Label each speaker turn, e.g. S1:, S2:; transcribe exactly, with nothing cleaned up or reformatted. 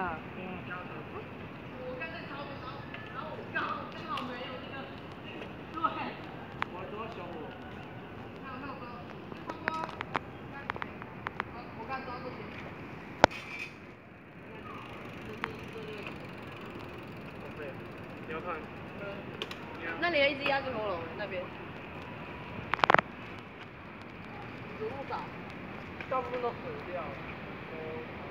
S1: 啊。嗯。
S2: 我刚才超超，然后我刚好刚好没有那个，对。
S1: 我多小我。
S2: 看我看我抓，差不多。好，我刚抓过去。
S1: 对，你要看。
S2: 那里有一只鸭子恐龙那边。植物藻。
S1: 大部分都死掉了。